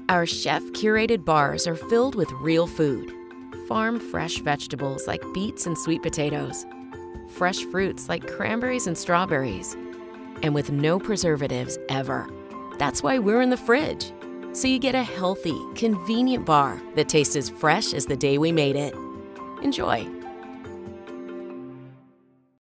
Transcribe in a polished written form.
Our chef-curated bars are filled with real food. Farm-fresh vegetables like beets and sweet potatoes. Fresh fruits like cranberries and strawberries. And with no preservatives ever. That's why we're in the fridge. So you get a healthy, convenient bar that tastes as fresh as the day we made it. Enjoy.